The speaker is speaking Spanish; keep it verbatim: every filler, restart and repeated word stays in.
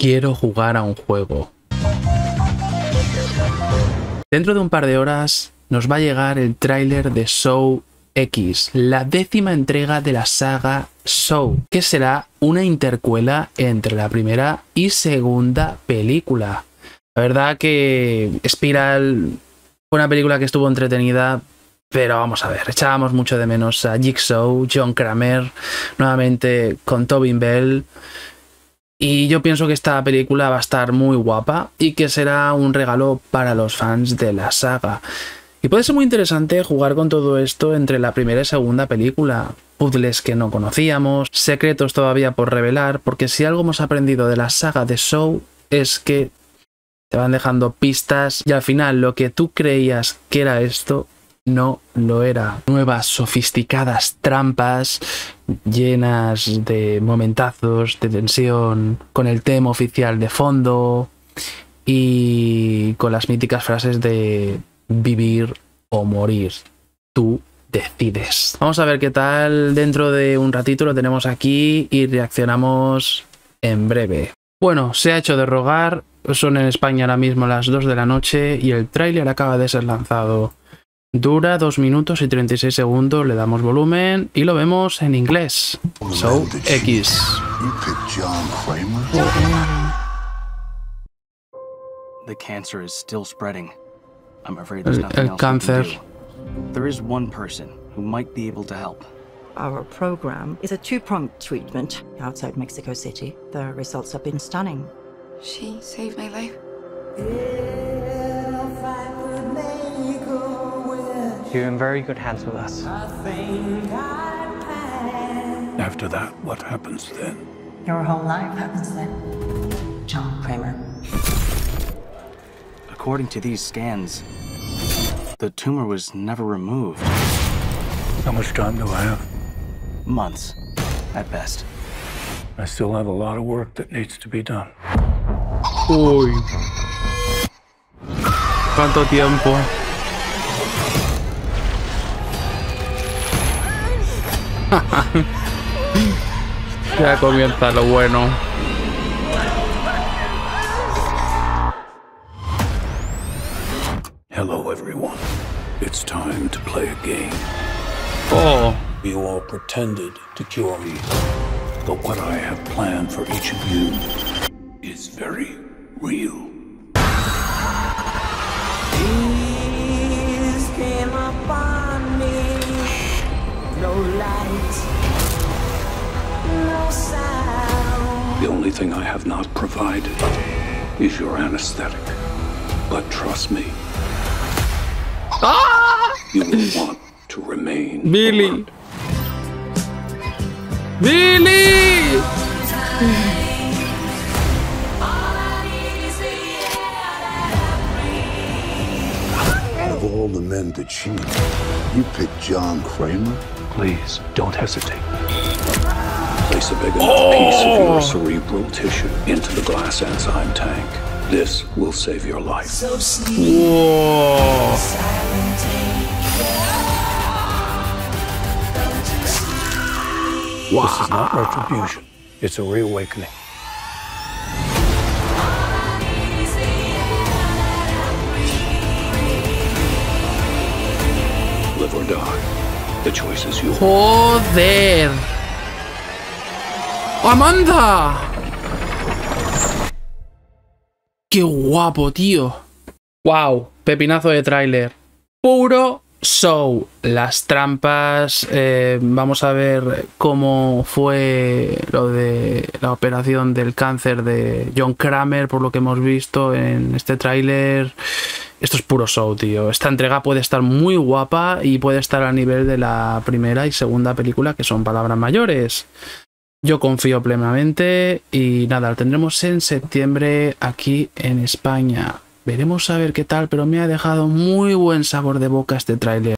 Quiero jugar a un juego. Dentro de un par de horas nos va a llegar el tráiler de Saw X, la décima entrega de la saga Saw, que será una intercuela entre la primera y segunda película. La verdad que Spiral fue una película que estuvo entretenida, pero vamos a ver, echábamos mucho de menos a Jigsaw, John Kramer, nuevamente con Tobin Bell. Y yo pienso que esta película va a estar muy guapa y que será un regalo para los fans de la saga. Y puede ser muy interesante jugar con todo esto entre la primera y segunda película. Puzzles que no conocíamos, secretos todavía por revelar, porque si algo hemos aprendido de la saga de Saw es que te van dejando pistas y al final lo que tú creías que era esto no lo era. Nuevas sofisticadas trampas llenas de momentazos de tensión, con el tema oficial de fondo y con las míticas frases de vivir o morir. Tú decides. Vamos a ver qué tal dentro de un ratito. Lo tenemos aquí y reaccionamos en breve. Bueno, se ha hecho de rogar. Son en España ahora mismo las dos de la noche y el tráiler acaba de ser lanzado. Dura dos minutos y treinta y seis segundos, le damos volumen y lo vemos en inglés. Saw X. The cancer is still spreading. I'm afraid there's El, nothing el else cáncer. we can do. There is one person who might be able to help. Our program is a two-pronged treatment outside Mexico City. The results have been stunning. She saved my life. You're in very good hands with us. After that, what happens then? Your whole life happens then. John Kramer. According to these scans, the tumor was never removed. How much time do I have? Months, at best. I still have a lot of work that needs to be done. Uy. ¿Cuánto tiempo? Ya comienza lo bueno. Hello, everyone. It's time to play a game. Oh. You all pretended to cure me, but what I have planned for each of you is very real. Peace came upon me. No light, no sound. The only thing I have not provided is your anesthetic. But trust me, ¡Ah! you will want to remain. Billy. alert. Billy. Out of all the men to cheat, you picked John Kramer? Please, don't hesitate. Place a big enough oh. piece of your cerebral tissue into the glass enzyme tank. This will save your life. So sleep. Whoa. This is not retribution. It's a reawakening. Live or die. The choice is yours. Joder. ¡Amanda! ¡Qué guapo, tío! ¡Wow! Pepinazo de tráiler. Puro Saw. Las trampas. Eh, vamos a ver cómo fue lo de la operación del cáncer de John Kramer, por lo que hemos visto en este tráiler. Esto es puro Saw, tío. Esta entrega puede estar muy guapa y puede estar a nivel de la primera y segunda película, que son palabras mayores. Yo confío plenamente y nada, lo tendremos en septiembre aquí en España. Veremos a ver qué tal, pero me ha dejado muy buen sabor de boca este tráiler.